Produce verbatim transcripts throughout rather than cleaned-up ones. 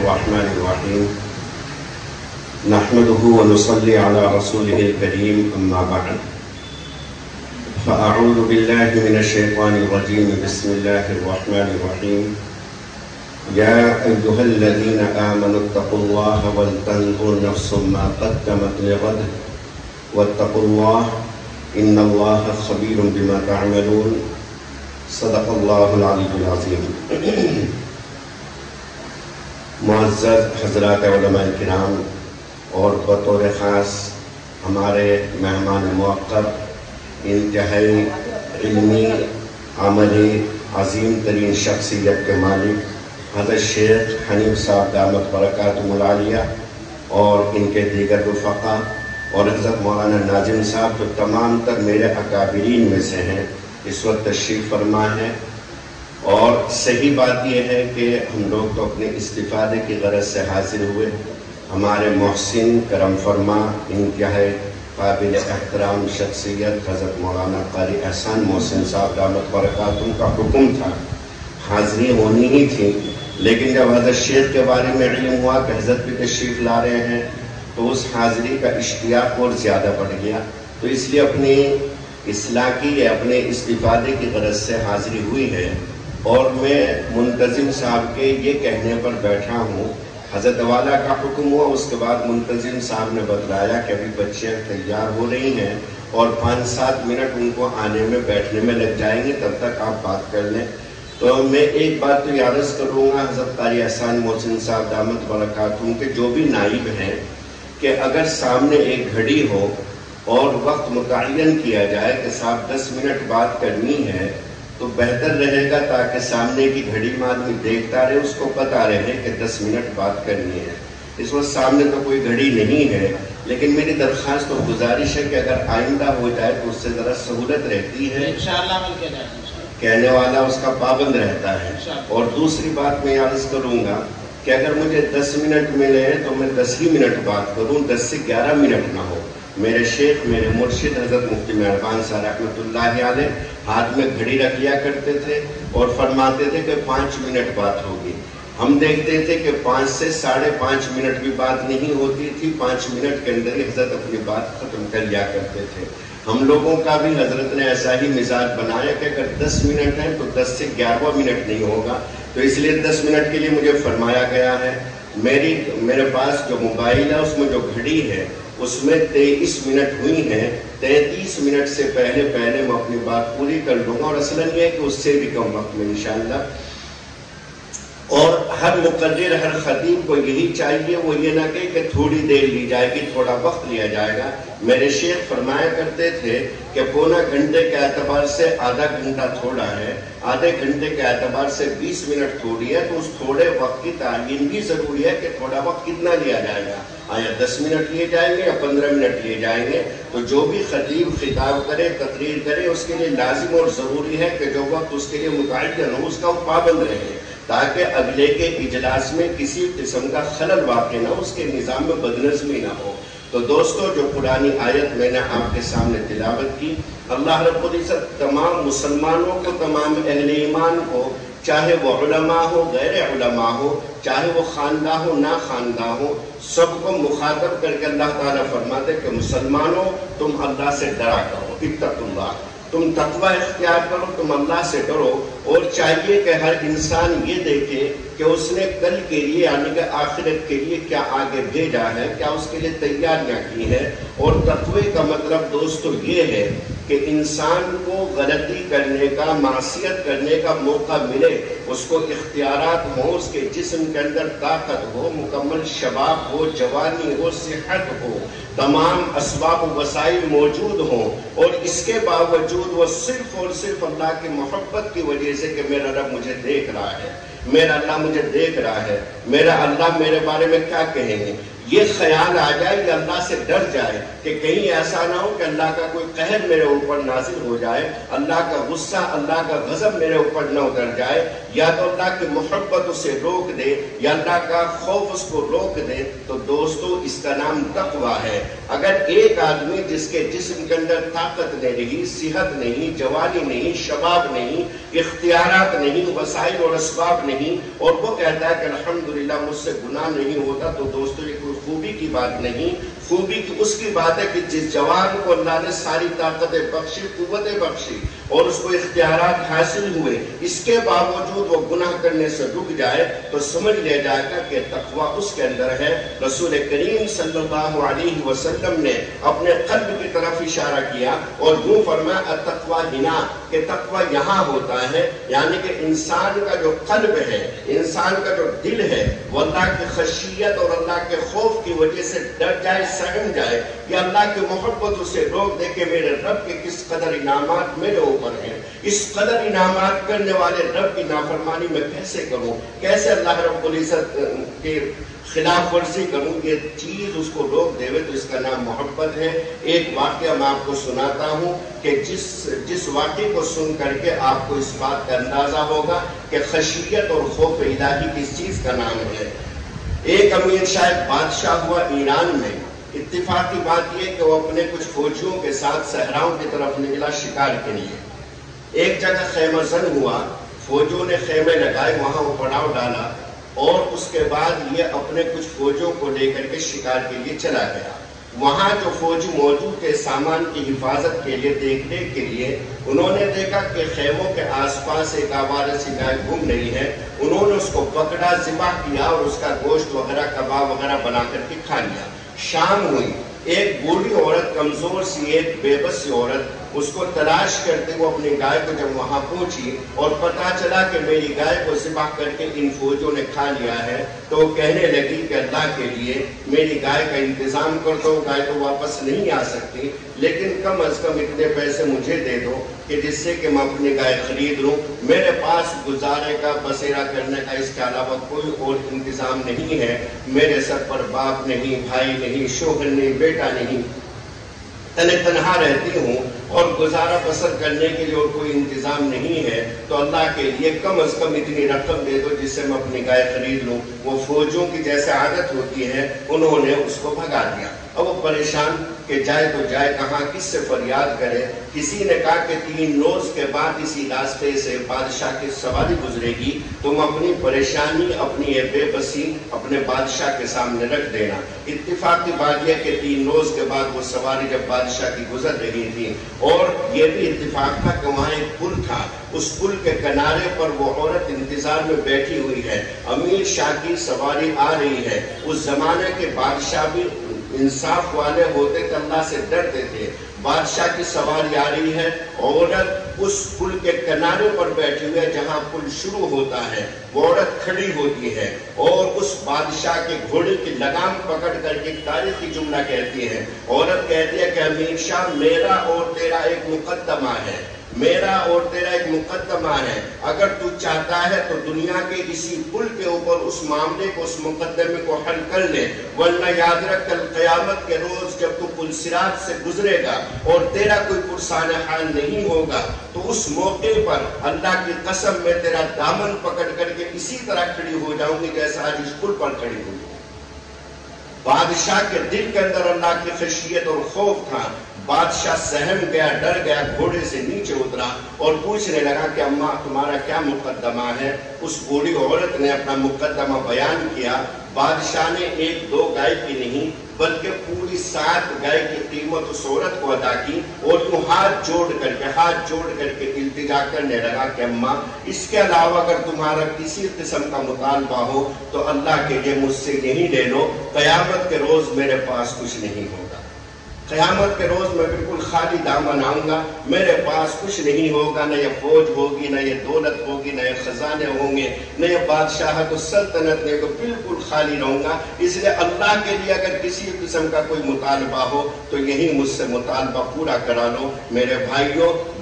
الرحمن الرحيم نحمده ونصلي على رسوله الكريم أما بعد فأعوذ بالله من الشيطان الرجيم بسم الله الرحمن الرحيم يا أيها الذين آمنوا اتقوا الله ولتنظر نفس ما قدمت لغد واتقوا الله إن الله خبير بما تعملون صدق الله العلي العظيم. معزز حضرات علماء کرام اور بطور خاص ہمارے مہمان موقر انتہائی علمی عملی عظیم ترین شخصیت کے مالک حضرت شیخ حنیف صاحب دامت برکاتہم العالیہ اور ان کے دیگر رفقا اور حضرت مولانا ناظم صاحب جو تمام تر میرے اکابرین میں سے ہیں اس وقت تشریف فرما ہے. اور صحیح بات یہ ہے کہ ہم لوگ تو اپنے استفادے کی غرض سے حاضر ہوئے. ہمارے محسن کرم فرما انتہائی قابل احترام شخصیت حضرت مولانا قاری احسان محسن صاحب دامت برکاتہم کا حکم تھا، حاضری ہونی ہی تھی، لیکن جب حضرت شیخ کے بارے میں علم ہوا کہ حضرت بھی تشریف لا رہے ہیں تو اس حاضری کا اشتیاق اور زیادہ بڑھ گیا. تو اس لیے اپنی اصلاح کی یا اپنے استفادے کی غرض سے حاضری ہوئی ہے. اور میں منتظم صاحب کے یہ کہنے پر بیٹھا ہوں، حضرت والا کا حکم ہوا، اس کے بعد منتظم صاحب نے بتلایا کہ ابھی بچیاں تیار ہو رہی ہیں اور پانچ سات منٹ ان کو آنے میں بیٹھنے میں لگ جائیں گے، تب تک آپ بات کر لیں. تو میں ایک بات تو عرض کروں گا حضرت قاری احسان محسن صاحب دامت برکاتہم کے جو بھی نائب ہیں کہ اگر سامنے ایک گھڑی ہو اور وقت متعین کیا جائے کہ صاحب دس منٹ بات کرنی ہے تو بہتر رہے گا، تاکہ سامنے کی گھڑی میں آدمی دیکھتا رہے، اس کو پتہ رہے کہ دس منٹ بات کرنی ہے. اس وقت سامنے تو کوئی گھڑی نہیں ہے، لیکن میری درخواست اور گزارش ہے کہ اگر آئندہ ہو جائے تو اس سے ذرا سہولت رہتی ہے، کہنے والا اس کا پابند رہتا ہے. اور دوسری بات میں عرض کروں گا کہ اگر مجھے دس منٹ ملے تو میں دس ہی منٹ بات کروں، دس سے گیارہ منٹ نہ ہو. میرے شیخ میرے مرشد حضرت مفتی مہربان صاحب رحمۃ اللہ علیہ ہاتھ میں گھڑی رکھ لیا کرتے تھے اور فرماتے تھے کہ پانچ منٹ بات ہوگی. ہم دیکھتے تھے کہ پانچ سے ساڑھے پانچ منٹ بھی بات نہیں ہوتی تھی، پانچ منٹ کے اندر ہی حضرت اپنی بات ختم کر لیا کرتے تھے. ہم لوگوں کا بھی حضرت نے ایسا ہی مزاج بنایا کہ اگر دس منٹ ہے تو دس سے گیارہواں منٹ نہیں ہوگا. تو اس لیے دس منٹ کے لیے مجھے فرمایا گیا ہے. میری میرے پاس جو موبائل ہے اس میں جو گھڑی ہے اس میں تیئیس منٹ ہوئی ہیں. تینتیس منٹ سے پہلے پہلے میں اپنی بات پوری کر لوں گا، اور اصلاً یہ ہے کہ اس سے بھی کم وقت میں انشاءاللہ. اور ہر مقرر ہر خطیب کو یہی چاہیے، وہ یہ نہ کہے کہ تھوڑی دیر لی جائے گی، تھوڑا وقت لیا جائے گا. میرے شیخ فرمایا کرتے تھے کہ پونا گھنٹے کے اعتبار سے آدھا گھنٹہ تھوڑا ہے، آدھے گھنٹے کے اعتبار سے بیس منٹ تھوڑی ہے. تو اس تھوڑے وقت کی تعین بھی ضروری ہے کہ تھوڑا وقت کتنا لیا جائے گا، آیا دس منٹ لیے جائیں گے یا پندرہ منٹ لیے جائیں گے. تو جو بھی خطیب خطاب کرے تقریر کرے اس کے لیے لازم اور ضروری ہے کہ جو وقت اس کے لیے متعین ہو اس کا وہ پابند رہے، تاکہ اگلے کے اجلاس میں کسی قسم کا خلل واقع نہ ہو، اس کے نظام میں بدنظمی نہ ہو. تو دوستو جو قرآنی آیت میں نے آپ کے سامنے تلاوت کی، اللہ رب العزت تمام مسلمانوں کو، تمام اہل ایمان کو، چاہے وہ علماء ہو غیر علماء ہو، چاہے وہ خواندہ ہو نہ خواندہ ہو، سب کو مخاطب کر کے اللہ تعالیٰ فرماتے کہ مسلمانوں تم اللہ سے ڈرا کرو، اتقوا اللہ، تم تقوی اختیار کرو، تم اللہ سے ڈرو. اور چاہیے کہ ہر انسان یہ دیکھے کہ اس نے کل کے لیے یعنی کہ آخرت کے لیے کیا آگے بھیجا ہے، کیا اس کے لیے تیاریاں کی ہیں. اور تقوی کا مطلب دوستو یہ ہے کہ انسان کو غلطی کرنے کا، معصیت کرنے کا موقع ملے، اس کو اختیارات ہوں، اس کے جسم کے اندر طاقت ہو، مکمل شباب ہو، جوانی ہو، صحت ہو، تمام اسباب و وسائل موجود ہوں، اور اس کے باوجود وہ صرف اور صرف اللہ کی محبت کی وجہ سے کہ میرا رب مجھے دیکھ رہا ہے، میرا اللہ مجھے دیکھ رہا ہے، میرا اللہ میرے بارے میں کیا کہیں گے، یہ خیال آ جائے کہ اللہ سے ڈر جائے کہ کہیں ایسا نہ ہو کہ اللہ کا کوئی قہر میرے اوپر نازل ہو جائے، اللہ کا غصہ، اللہ کا غضب میرے اوپر نہ اتر جائے، یا تو اللہ کی محبت اسے روک دے یا اللہ کا خوف اس کو روک دے، تو دوستو اس کا نام تقوی ہے۔ اگر ایک آدمی جس کے جسم کے اندر طاقت نہیں رہی، صحت نہیں، جوانی نہیں، شباب نہیں، اختیارات نہیں، وسائل اور اسباب نہیں، اور وہ کہتا ہے کہ الحمدللہ مجھ سے گناہ نہیں ہوتا، تو دوستو یہ کوئی خوبی کی بات نہیں۔ خوبی کی اس کی بات ہے کہ جس جوان کو اللہ نے ساری طاقتیں بخشی، قوتیں بخشی اور اس کو اختیارات حاصل ہوئے، اس کے باوجود وہ گناہ کرنے سے رک جائے تو سمجھ لے جائے گا کہ تقوی اس کے اندر ہے۔ رسول کریم صلی اللہ علیہ وسلم نے اپنے قلب کی طرف اشارہ کیا اور یوں فرمایا التقوی ہنا، کہ تقوی یہاں ہوتا ہے، یعنی کہ انسان کا جو قلب ہے، انسان کا جو دل ہے، وہ اللہ کی خشیت اور اللہ کے خوف کی وجہ سے ڈر جائے، سہم جائے، یا اللہ کی محبت اسے روک دے کہ میرے رب کے کس قدر انعامات میرے اوپر ہیں، اس قدر انعامات کرنے والے رب کی نافرمانی میں کیسے کروں، کیسے اللہ رب العزت کے خلاف ورزی کروں، یہ چیز اس کو روک دے، تو اس کا نام محبت ہے۔ ایک واقعہ میں آپ کو سناتا ہوں کہ جس جس واقعے کو سن کر کے آپ کو اس بات کا اندازہ ہوگا کہ خشیت اور خوف الہی کس چیز کا نام ہے۔ ایک امیر شاہ بادشاہ ہوا ایران میں، اتفاقی بات یہ کہ وہ اپنے کچھ فوجیوں کے ساتھ صحراؤں کی طرف نکلا شکار کے لیے۔ ایک جگہ خیمہ زن ہوا، فوجیوں نے خیمے لگائے، وہاں وہ پڑاؤ ڈالا اور اس کے بعد یہ اپنے کچھ فوجیوں کو لے کر کے شکار کے لیے چلا گیا۔ وہاں جو فوجی موجود تھے سامان کی حفاظت کے لیے، دیکھنے کے لیے، انہوں نے دیکھا کہ خیموں کے آس پاس ایک آوارہ سی گائے گھوم رہی ہے۔ انہوں نے اس کو پکڑا، ذبح کیا اور اس کا گوشت وغیرہ کباب وغیرہ بنا کر کے کھا لیا۔ شام ہوئی، ایک بوڑھی عورت، کمزور سی ایک بے بس سی عورت، اس کو تلاش کرتے وہ اپنی گائے کو جب وہاں پہنچی اور پتا چلا کہ میری گائے کو ذبح کر کے ان فوجوں نے کھا لیا ہے، تو وہ کہنے لگی کہ اللہ کے لیے میری گائے کا انتظام کر دو، گائے تو واپس نہیں آ سکتی، لیکن کم از کم اتنے پیسے مجھے دے دو کہ جس سے کہ میں اپنی گائے خرید لوں۔ میرے پاس گزارے کا، بسیرا کرنے کا اس کے علاوہ کوئی اور انتظام نہیں ہے، میرے سر پر باپ نہیں، بھائی نہیں، شوہر نہیں، بیٹا نہیں، تنہا تنہا رہتی ہوں اور گزارا بسر کرنے کے لیے اور کوئی انتظام نہیں ہے، تو اللہ کے لیے کم از کم اتنی رقم دے دو جس سے میں اپنی گائے خرید لوں۔ وہ فوجوں کی جیسے عادت ہوتی ہے، انہوں نے اس کو بھگا دیا۔ اب وہ پریشان کہ جائے تو جائے کہاں، کس سے فریاد کرے۔ کسی نے کہا کہ تین روز کے بعد اسی راستے سے بادشاہ کی سواری گزرے گی، تم اپنی پریشانی، اپنی یہ بے بسی اپنے بادشاہ کے سامنے رکھ دینا۔ اتفاق کی بات یہ کہ تین روز کے بعد وہ سواری جب بادشاہ کی گزر رہی تھی، اور یہ بھی اتفاق تھا کہ وہاں ایک پل تھا، اس پل کے کنارے پر وہ عورت انتظار میں بیٹھی ہوئی ہے، امیر شاہ کی سواری آ رہی ہے۔ اس زمانے کے بادشاہ بھی انصاف والے ہوتے تھے، اللہ سے ڈرتے تھے۔ بادشاہ کی سواری آ رہی ہے، عورت اس پل کے کنارے پر بیٹھی ہوئی ہے جہاں پل شروع ہوتا ہے، وہ عورت کھڑی ہوتی ہے اور اس بادشاہ کے گھوڑے کی لگام پکڑ کر کے تاریخی جملہ کہتی ہے۔ عورت کہتی ہے کہ امیر شاہ، میرا اور تیرا ایک مقدمہ ہے، میرا اور تیرا ایک مقدمہ ہے، اگر تو چاہتا ہے تو دنیا کے اسی پل کے اوپر اس معاملے کو، اس مقدمے کو حل کر لے، ورنہ یاد رکھ کل قیامت کے روز جب تو پل صراط سے گزرے گا اور تیرا کوئی پرسان حال نہیں ہوگا، تو اس موقع پر اللہ کی قسم میں تیرا دامن پکڑ کر کے اسی طرح کھڑی ہو جاؤں گی جیسا آج اس پل پر کھڑی ہوئی۔ بادشاہ کے دل کے اندر اللہ کی خشیت اور خوف تھا۔ بادشاہ سہم گیا، ڈر گیا، گھوڑے سے نیچے اترا اور پوچھنے لگا کہ اماں تمہارا کیا مقدمہ ہے۔ اس بوڑھی عورت نے اپنا مقدمہ بیان کیا۔ بادشاہ نے ایک دو گائے کی نہیں بلکہ پوری سات گائے کی قیمت اس عورت کو ادا کی اور یوں ہاتھ جوڑ کر کے ہاتھ جوڑ کر کے التجا کرنے لگا کہ اماں اس کے علاوہ اگر تمہارا کسی قسم کا مطالبہ ہو تو اللہ کے لیے مجھ سے یہی لے لو، قیامت کے روز میرے پاس کچھ نہیں ہوگا۔ قیامت کے روز میں بالکل خالی دامن آؤں گا، میرے پاس کچھ نہیں ہوگا، نہ یہ فوج ہوگی، نہ یہ دولت ہوگی، نہ یہ خزانے ہوں گے، نہ یہ بادشاہت و سلطنت نے کو بالکل خالی رہوں گا۔ اس لیے اللہ کے لیے اگر کسی قسم کا کوئی مطالبہ ہو تو یہی مجھ سے مطالبہ پورا کرا لو۔ میرے بھائیوں،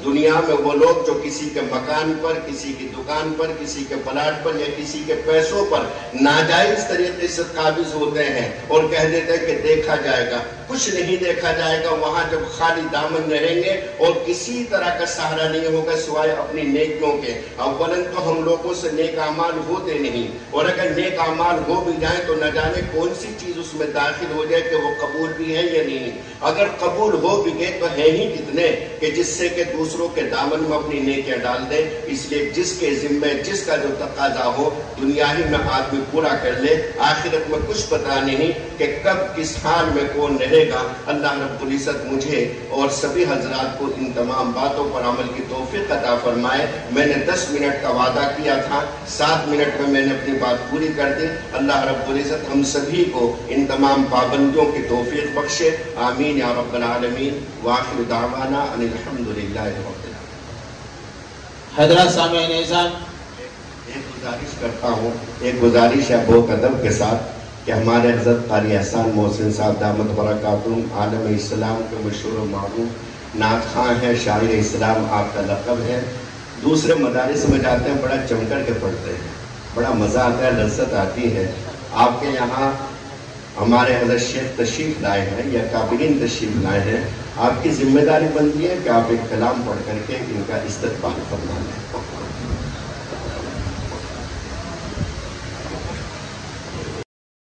دنیا میں وہ لوگ جو کسی کے مکان پر، کسی کی دکان پر، کسی کے پلاٹ پر یا کسی کے پیسوں پر ناجائز طریقے سے قابض ہوتے ہیں اور کہہ دیتے ہیں کہ دیکھا جائے گا، کچھ نہیں دیکھا جائے گا۔ وہاں جب خالی دامن رہیں گے اور کسی طرح کا سہارا نہیں ہوگا سوائے اپنی نیکیوں کے، اولاً تو ہم لوگوں سے نیک اعمال ہوتے نہیں، اور اگر نیک اعمال ہو بھی جائیں تو نہ جانے کون سی چیز اس میں داخل ہو جائے کہ وہ قبول بھی ہے یا نہیں۔ اگر قبول ہو بھی گئے تو ہیں ہی کتنے کہ جس سے کہ دوسروں کے دامن میں اپنی نیکیاں ڈال دیں۔ اس لیے جس کے ذمہ جس کا جو تقاضا ہو دنیا ہی میں آدمی پورا کر لے، آخرت میں کچھ پتہ نہیں کہ کب کس حال میں کون رہے گا۔ اللہ رب العزت مجھے اور سبھی حضرات کو ان تمام باتوں پر عمل کی توفیق عطا فرمائے۔ میں نے دس منٹ کا وعدہ کیا تھا، سات منٹ میں میں نے اپنی بات پوری کر دی۔ اللہ رب العزت ہم سبھی کو ان تمام پابندیوں کی توفیق بخشے، آمین یا رب العالمین۔ وآخر دعوانا ان الحمدللہ رب العالمین۔ حضرات سامعین اعزاز، ایک گزارش کرتا ہوں، ایک گزارش ہے بہت ادب کے ساتھ کہ ہمارے حضرت قاری احسان محسن صاحب دامت برکاتہم عالم اسلام کے مشہور و معروف نعت خواں ہیں، شاعر اسلام آپ کا لقب ہے۔ دوسرے مدارس میں جاتے ہیں بڑا چم کر کے پڑھتے ہیں، بڑا مزہ آتا ہے، لذت آتی ہے۔ آپ کے یہاں ہمارے حضرت شیخ تشریف لائے ہیں یا کابلین تشریف لائے ہیں، آپ کی ذمہ داری بنتی ہے کہ آپ ایک کلام پڑھ کر کے ان کا استقبال فرمائیں۔